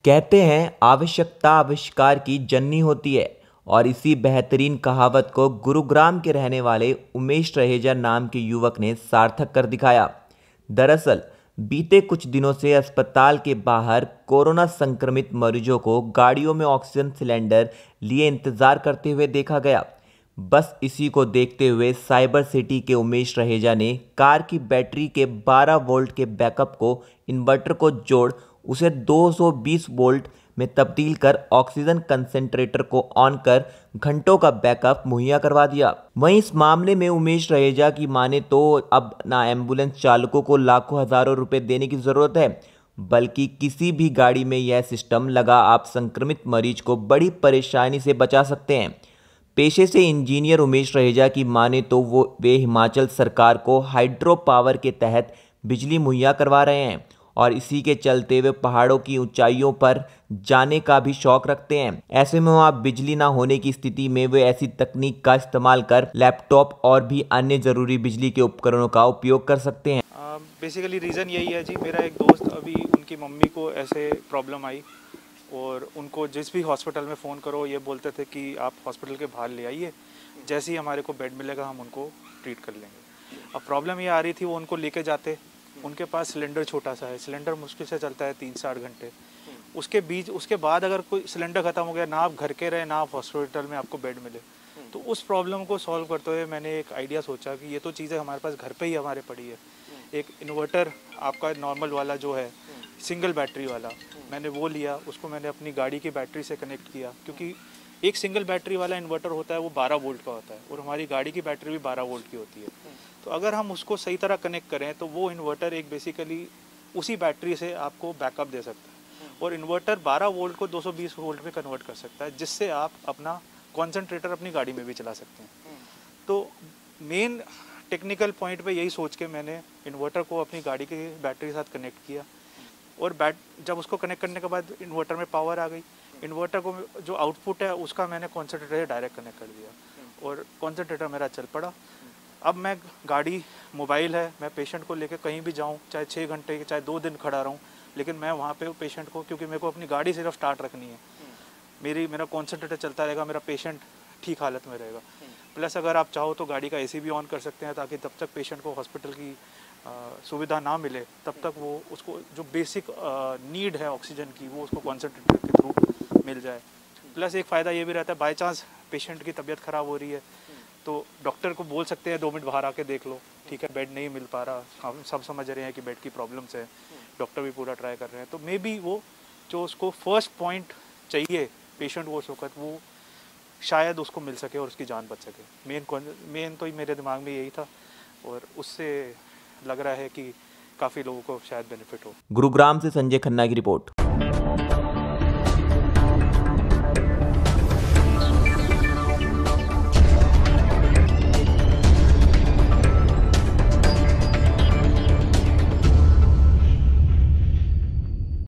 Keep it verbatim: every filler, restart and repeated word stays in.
कहते हैं आवश्यकता आविष्कार की जननी होती है और इसी बेहतरीन कहावत को गुरुग्राम के रहने वाले उमेश रहेजा नाम के युवक ने सार्थक कर दिखाया। दरअसल बीते कुछ दिनों से अस्पताल के बाहर कोरोना संक्रमित मरीजों को गाड़ियों में ऑक्सीजन सिलेंडर लिए इंतजार करते हुए देखा गया। बस इसी को देखते हुए साइबर सिटी के उमेश रहेजा ने कार की बैटरी के बारह वोल्ट के बैकअप को इन्वर्टर को जोड़ उसे दो सौ बीस वोल्ट में तब्दील कर ऑक्सीजन कंसेंट्रेटर को ऑन कर घंटों का बैकअप मुहैया करवा दिया। वहीं इस मामले में उमेश रहेजा की माने तो अब ना एम्बुलेंस चालकों को लाखों हजारों रुपए देने की जरूरत है, बल्कि किसी भी गाड़ी में यह सिस्टम लगा आप संक्रमित मरीज को बड़ी परेशानी से बचा सकते हैं। पेशे से इंजीनियर उमेश रहेजा की माने तो वो वे हिमाचल सरकार को हाइड्रो पावर के तहत बिजली मुहैया करवा रहे हैं और इसी के चलते वे पहाड़ों की ऊंचाइयों पर जाने का भी शौक रखते हैं। ऐसे में वहाँ बिजली ना होने की स्थिति में वे ऐसी तकनीक का इस्तेमाल कर लैपटॉप और भी अन्य जरूरी बिजली के उपकरणों का उपयोग कर सकते हैं। बेसिकली uh, रीज़न यही है जी, मेरा एक दोस्त अभी उनकी मम्मी को ऐसे प्रॉब्लम आई और उनको जिस भी हॉस्पिटल में फ़ोन करो ये बोलते थे कि आप हॉस्पिटल के बाहर ले आइए, जैसे ही हमारे को बेड मिलेगा हम उनको ट्रीट कर लेंगे। अब प्रॉब्लम ये आ रही थी, वो उनको लेके जाते, उनके पास सिलेंडर छोटा सा है, सिलेंडर मुश्किल से चलता है तीन से आठ घंटे। उसके बीच उसके बाद अगर कोई सिलेंडर ख़त्म हो गया, ना आप घर के रहे ना आप हॉस्पिटल में आपको बेड मिले, तो उस प्रॉब्लम को सॉल्व करते हुए मैंने एक आइडिया सोचा कि ये तो चीज़ें हमारे पास घर पे ही हमारे पड़ी है। एक इन्वर्टर आपका नॉर्मल वाला जो है सिंगल बैटरी वाला, मैंने वो लिया, उसको मैंने अपनी गाड़ी की बैटरी से कनेक्ट किया, क्योंकि एक सिंगल बैटरी वाला इन्वर्टर होता है वो बारह वोल्ट का होता है और हमारी गाड़ी की बैटरी भी बारह वोल्ट की होती है। तो अगर हम उसको सही तरह कनेक्ट करें तो वो इन्वर्टर एक बेसिकली उसी बैटरी से आपको बैकअप दे सकता है और इन्वर्टर बारह वोल्ट को दो सौ बीस वोल्ट में कन्वर्ट कर सकता है, जिससे आप अपना कॉन्सेंट्रेटर अपनी गाड़ी में भी चला सकते हैं। तो मेन टेक्निकल पॉइंट पे यही सोच के मैंने इन्वर्टर को अपनी गाड़ी की बैटरी के साथ कनेक्ट किया और बैट जब उसको कनेक्ट करने के बाद इन्वर्टर में पावर आ गई, इन्वर्टर को जो आउटपुट है उसका मैंने कॉन्सेंट्रेटर से डायरेक्ट कनेक्ट कर दिया और कॉन्सेंट्रेटर मेरा चल पड़ा। अब मैं गाड़ी मोबाइल है, मैं पेशेंट को लेकर कहीं भी जाऊं, चाहे छः घंटे चाहे दो दिन खड़ा रहूं, लेकिन मैं वहाँ पे पेशेंट को, क्योंकि मेरे को अपनी गाड़ी सिर्फ स्टार्ट रखनी है, मेरी मेरा कॉन्सेंट्रेटर चलता रहेगा, मेरा पेशेंट ठीक हालत में रहेगा। प्लस अगर आप चाहो तो गाड़ी का एसी भी ऑन कर सकते हैं, ताकि तब तक पेशेंट को हॉस्पिटल की आ, सुविधा ना मिले तब तक वो उसको जो बेसिक नीड है ऑक्सीजन की वो उसको कॉन्सेंट्रेटर के थ्रू मिल जाए। प्लस एक फ़ायदा ये भी रहता है, बाई चांस पेशेंट की तबीयत ख़राब हो रही है तो डॉक्टर को बोल सकते हैं दो मिनट बाहर आके देख लो, ठीक है, बेड नहीं मिल पा रहा, हम सब समझ रहे हैं कि बेड की प्रॉब्लम्स है, डॉक्टर भी पूरा ट्राई कर रहे हैं, तो मे बी वो जो उसको फर्स्ट पॉइंट चाहिए पेशेंट को उस वक्त वो शायद उसको मिल सके और उसकी जान बच सके। मेन मेन तो मेरे दिमाग में यही था और उससे लग रहा है कि काफ़ी लोगों को शायद बेनिफिट हो। गुरुग्राम से संजय खन्ना की रिपोर्ट।